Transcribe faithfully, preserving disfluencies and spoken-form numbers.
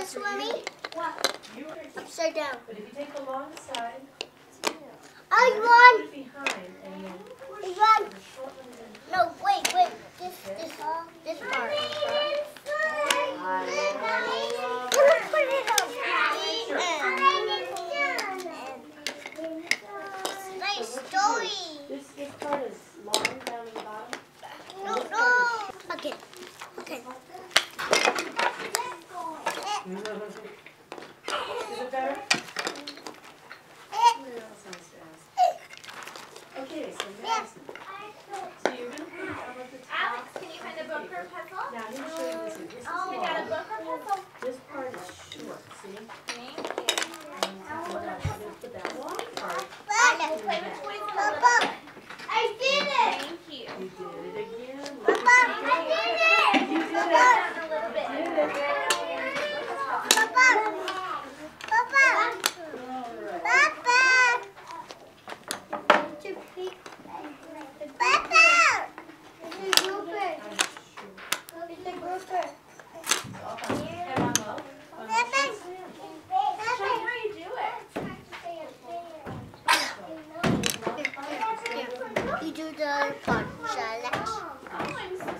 swimming? Upside down. But if you take the long side, I put run. it behind and then I run. the short one is in. No, wait, wait. This, this, this part. Let's put it on. Nice story. This, this part is long down at the bottom. No, no. Okay. Okay. Is it better? No, that sounds fast. Okay, so next. So you're going to put it up at the top. Alex, can you find a book or pencil? Now I'm going to show you this. This is Oh, I long. got a book or pencil. This part is short, see? Thank you. And I'm going to put that long part. We'll play with toys in a little bit. I did it. Thank you. You did it again. Papa, I did it. You did it. A little bit. You did it. Papa. Papa. Papa. Papa. It's a grouper. It's a grouper. Show me how you do it. You do the other part, Alex. Oh, I'm so